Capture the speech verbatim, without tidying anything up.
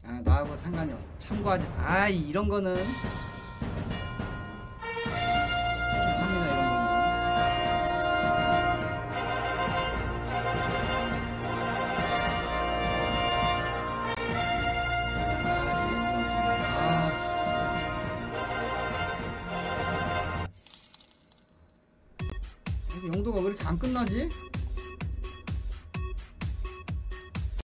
아, 나하고 상관이 없어. 참고하지. 아, 이런 거는 스킵합니다. 이런 거는. 아, 영도가 왜 이렇게 안 끝나지?